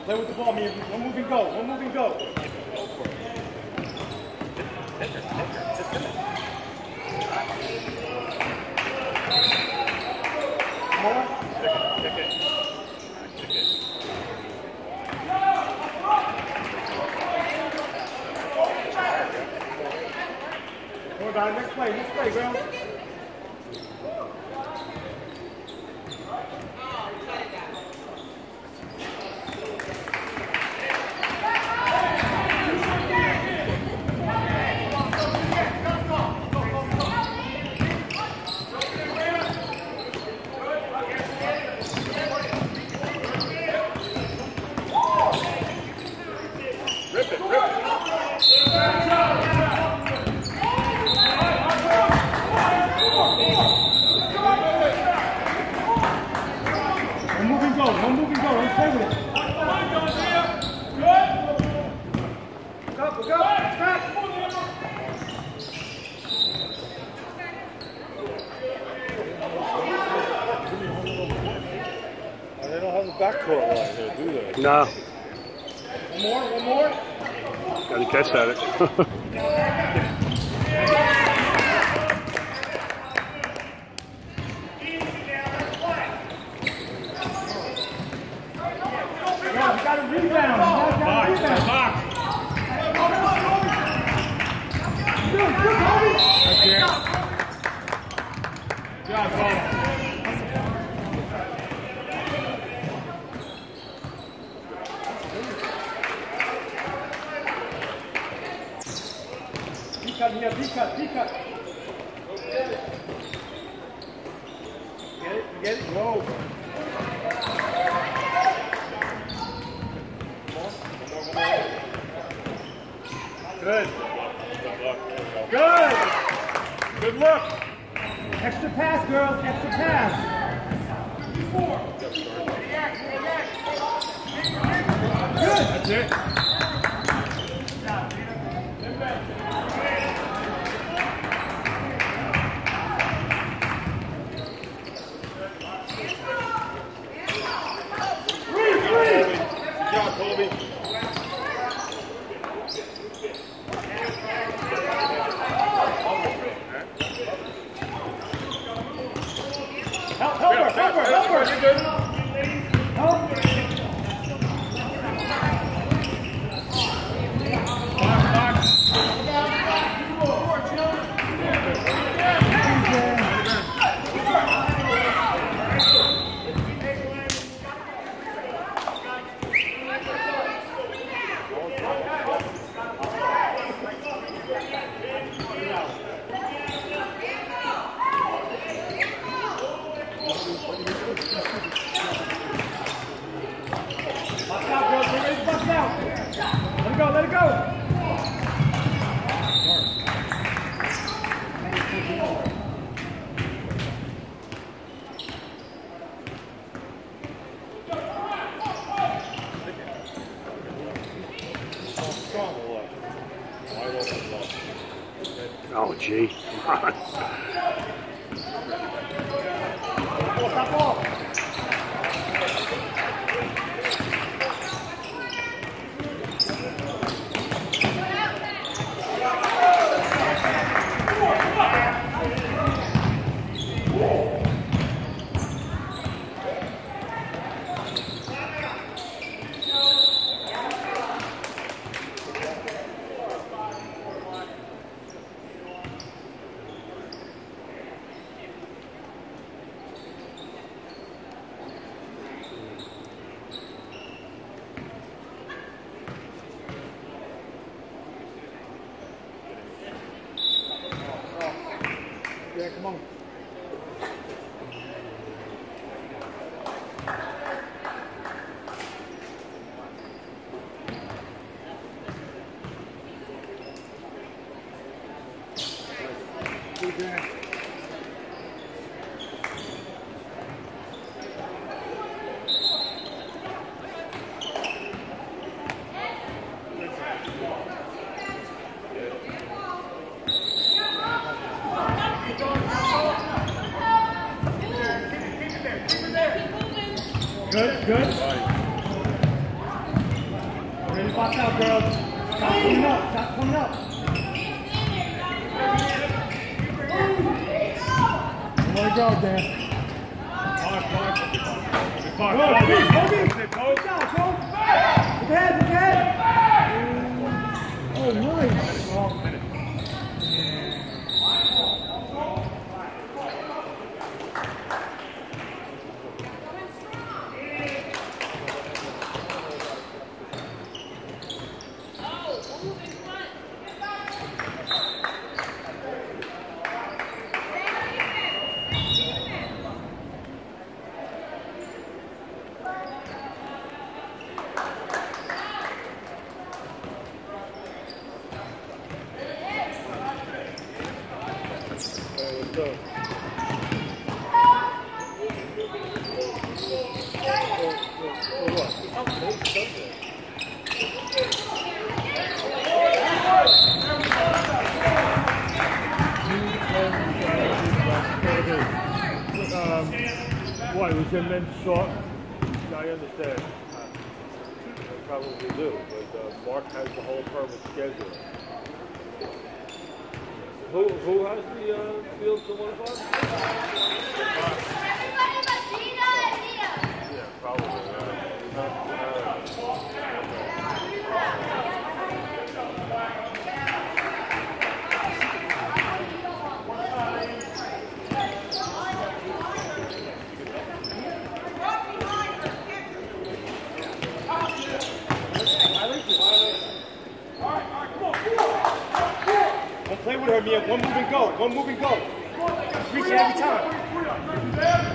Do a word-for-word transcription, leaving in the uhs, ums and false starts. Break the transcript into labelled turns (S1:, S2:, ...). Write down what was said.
S1: Play with the ball, man. One move and go. One move and go. More.
S2: Kick it. Kick it.
S1: Come on, guys. Next play. Next play, girl.
S2: Rip it, rip it.
S1: One move and go. One move and go. Don't play with it. Good. Go, go, go. Back.
S2: They don't have the backcourt line here, do they?
S3: No.
S1: One more, one more.
S3: Got to catch at it.
S1: You got a rebound. You got a rebound.
S2: Box.
S1: Good, good, Kobe.
S2: Good job, Paul.
S1: Cut here, cut, cut. Get it, get it, go. Good. Good. Good look. Extra pass, girls, extra pass. Good.
S2: That's it. Kobe.
S1: Help, help her, help her, help her.
S2: You're good.
S1: Help.
S2: Box, box.
S1: Box out, girls, everybody's box out. Let it go, let it go.
S3: Oh, gee. Come on.
S1: Stop ball. Yeah, come on. Good job. Good, good. Watch out, girls. Stop coming up. Stop coming up. There we go, Dan.
S2: Mark, Mark.
S1: Go,
S2: Mark,
S1: go,
S2: Mark.
S1: go, go.
S2: Good coach.
S1: Good job, go. Look ahead, look ahead. Oh, nice.
S2: Long minute.
S3: Um, what, was your men short? I understand. I probably do, but uh, Mark has the whole permit schedule. Who who has the uh, field to one o'clock?
S4: Everybody but Gina and Nia.
S3: Yeah, probably. Uh, uh,
S1: Don't play with her, Mia. One move and go. One move and go. Reach it every time.